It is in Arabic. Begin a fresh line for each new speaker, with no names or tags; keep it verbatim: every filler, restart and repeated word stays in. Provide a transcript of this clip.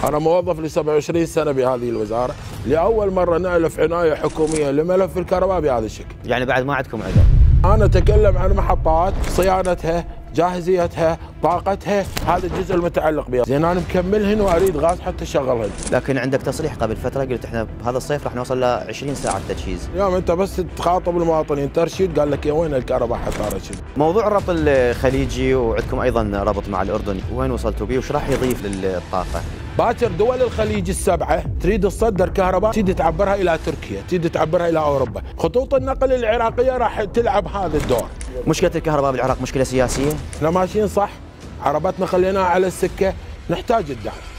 أنا موظف ل سبعة وعشرين سنة بهذه الوزارة، لأول مرة نألف عناية حكومية لملف الكهرباء بهذا الشكل.
يعني بعد ما عندكم عذر.
أنا أتكلم عن محطات صيانتها، جاهزيتها، طاقتها، هذا الجزء المتعلق بها. زين أنا مكملهن وأريد غاز حتى أشغلهن.
لكن عندك تصريح قبل فترة قلت احنا بهذا الصيف راح نوصل ل عشرين ساعة تجهيز.
اليوم أنت بس تخاطب المواطنين ترشيد، قال لك يا وين الكهرباء حتى أرشد.
موضوع الربط الخليجي وعندكم أيضا ربط مع الأردن، وين وصلتوا به وش راح يضيف للطاقة؟
باكر دول الخليج السبعة تريد تصدر كهرباء، تريد تعبرها إلى تركيا، تريد تعبرها إلى أوروبا. خطوط النقل العراقية راح تلعب هذا الدور.
مشكلة الكهرباء بالعراق مشكلة سياسية؟
احنا ماشيين صح، عربتنا خليناها على السكة، نحتاج الدعم.